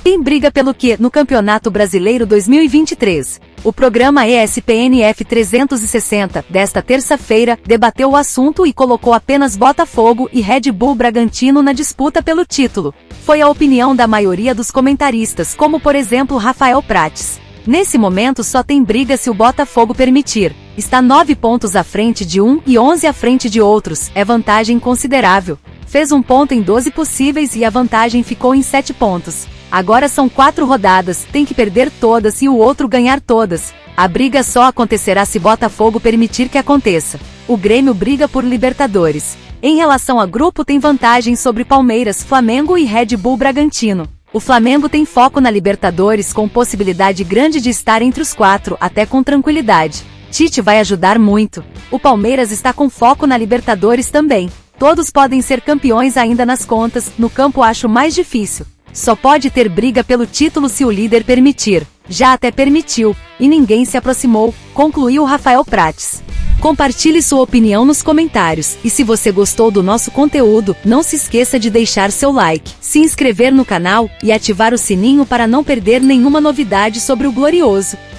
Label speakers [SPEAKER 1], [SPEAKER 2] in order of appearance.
[SPEAKER 1] Quem briga pelo quê no Campeonato Brasileiro 2023? O programa ESPN-F 360, desta terça-feira, debateu o assunto e colocou apenas Botafogo e Red Bull Bragantino na disputa pelo título. Foi a opinião da maioria dos comentaristas, como por exemplo Rafael Prates. Nesse momento só tem briga se o Botafogo permitir. Está 9 pontos à frente de um e 11 à frente de outros, é vantagem considerável. Fez um ponto em 12 possíveis e a vantagem ficou em 7 pontos. Agora são 4 rodadas, tem que perder todas e o outro ganhar todas. A briga só acontecerá se Botafogo permitir que aconteça. O Grêmio briga por Libertadores. Em relação a grupo tem vantagem sobre Palmeiras, Flamengo e Red Bull Bragantino. O Flamengo tem foco na Libertadores com possibilidade grande de estar entre os 4, até com tranquilidade. Tite vai ajudar muito. O Palmeiras está com foco na Libertadores também. Todos podem ser campeões ainda nas contas, no campo acho mais difícil. Só pode ter briga pelo título se o líder permitir. Já até permitiu, e ninguém se aproximou, concluiu Rafael Prates. Compartilhe sua opinião nos comentários, e se você gostou do nosso conteúdo, não se esqueça de deixar seu like, se inscrever no canal e ativar o sininho para não perder nenhuma novidade sobre o Glorioso.